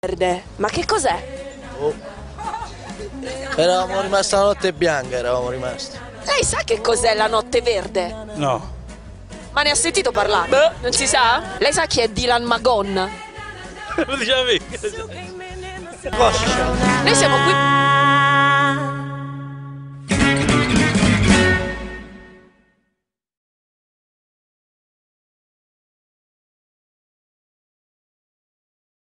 verde. Ma che cos'è? Oh. Eravamo rimasti la notte bianca, eravamo rimasti. Lei sa che cos'è la notte verde? No. Ma ne ha sentito parlare? Non si sa? Lei sa chi è Dylan Magon? Lo diceva me. Noi siamo qui